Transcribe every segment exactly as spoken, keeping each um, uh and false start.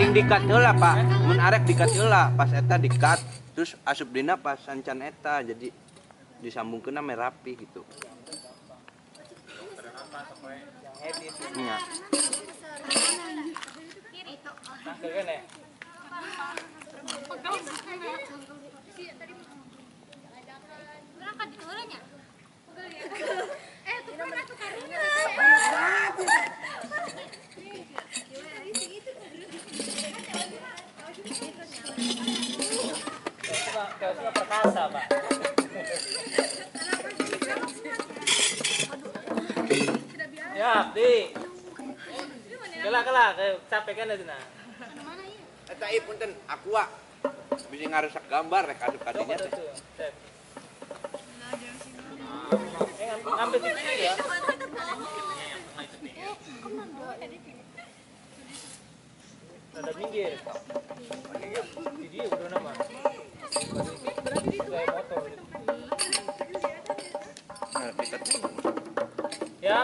Yang dikat heula Pak, mun arek dikat heula, pas eta dikat, terus asup dina pas sancan eta, jadi disambungkeunna me rapi gitu. Iya. Perkasa, Pak. Ya, di. Kelak kelak, capek kan itu nah. Eta ieu punten aqua. Bisa ngarusak gambar rek asup ka dinya teh. Ngambil di sini ya. Ada minggir. Di dia udah nama. Kayak motor. Nah, dikat. Ya.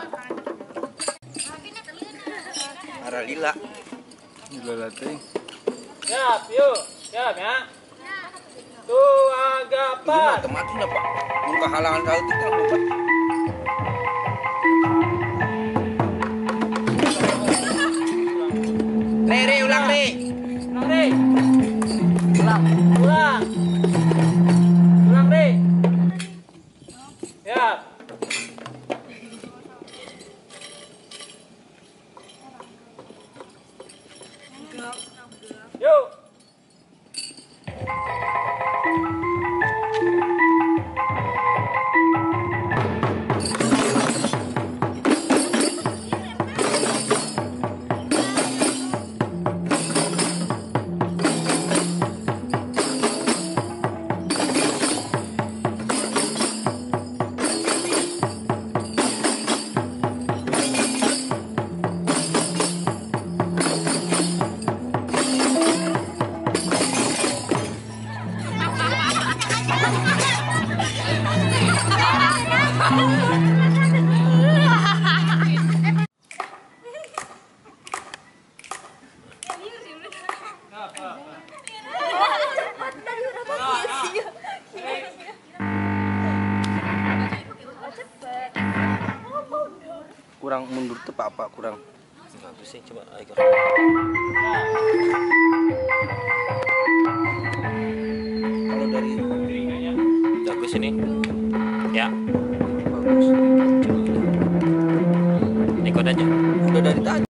Ara lila. Lila teh. Siap, yuk. Siap ya. Tuh agak Ini pas. mah tematin apa? Mun kahalangan saeutik teh lupa. Re re ulang re. Ulang, Re. Ulang. Ulang. Ulang, Re. Siap. Yuk. Kurang mundur tuh apa kurang. Bagus sih, coba lagi. Kalau dari Bagus ini. Ya, bagus. ikut aja. Udah dari tadi.